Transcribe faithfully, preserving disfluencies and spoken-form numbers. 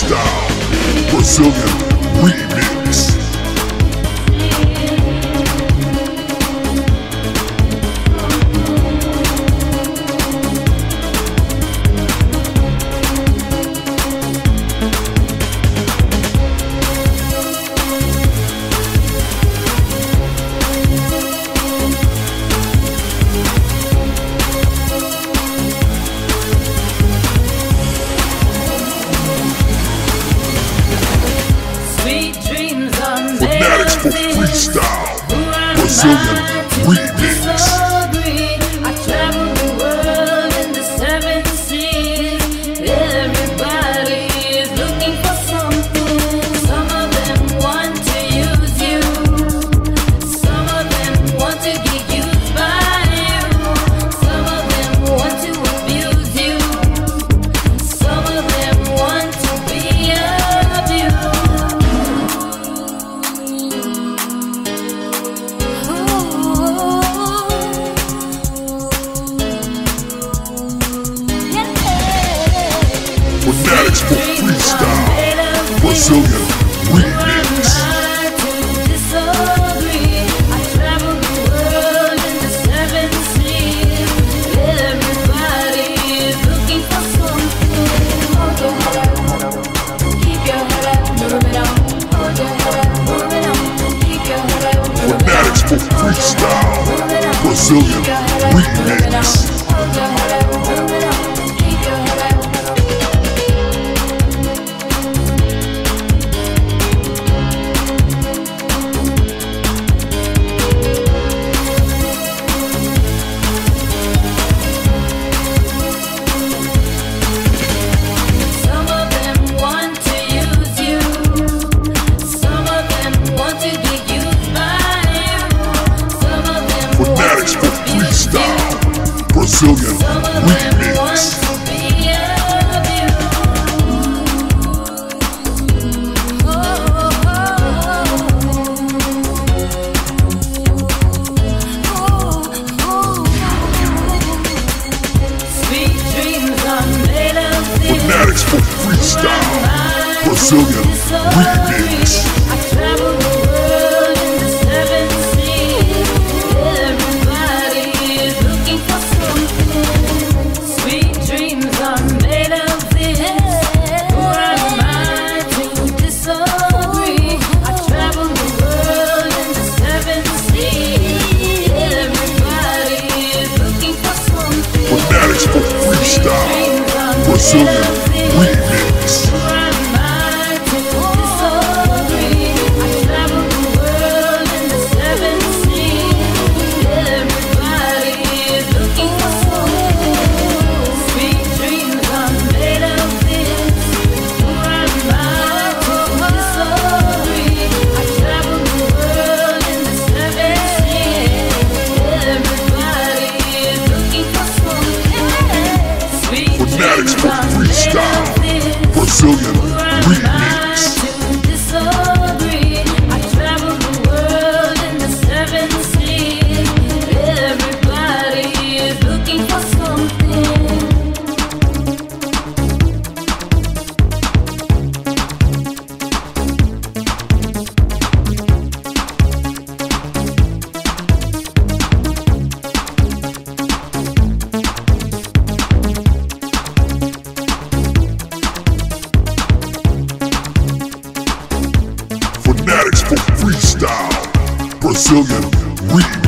Freestyle Brazilian Remix. Fanatics for Freestyle Brazilian Remix. I travel the world in the seven seas. Everybody is looking for something. Some of them want to use you. Some of them want to get used by you. Some of them want to abuse you. Some of them want to be abused. Fanatics for Freestyle Brazilian Remix. Fanatics for Freestyle Brazilian Remix. Fanatics for Freestyle Brazilian Remix. Fanatics for Freestyle Brazilian Remix. Fanatics for Freestyle Brazilian Remix. Fanatics for Freestyle Brazilian Remix. Fanatics for Freestyle Brazilian Remix.